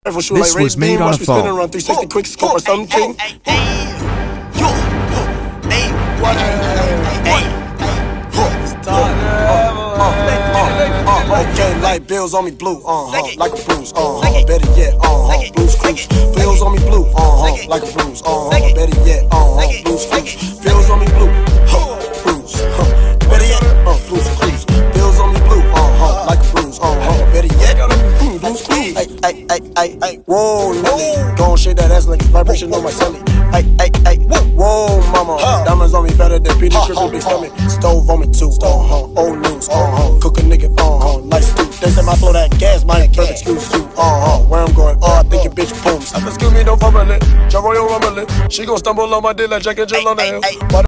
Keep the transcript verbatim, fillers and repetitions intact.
This was made on a phone. Around three sixty quick scope or something. Okay, light bills on me blue, uh huh, like a bruise, uh huh, better yet, uh huh, blues cruise. Bills on me blue, uh huh, like a bruise, uh huh, better yet, uh huh, blues cruise. Bills on me blue, huh, bruise, huh, better yet, uh, blues cruise. Bills on me blue, uh huh, like a bruise, uh huh, better yet, mm, blues cruise. Ay, ay, ay, ay, ay, whoa, Nelly, gon' shake that ass like it's vibration on my celly. Ay, ay, ay, whoa, mama, diamonds on me better than Peter Triple Big Stomach. Stove on me too, uh huh, old news, uh huh, cook a nigga, uh huh, like stew. They say my flow that gas, my perfect excuse you, uh huh, where I'm going, oh, I think your bitch booms. Excuse me, don't fumble it, Joe Royal rumble it. She gon' stumble on my dick like Jack and Jill on the hill.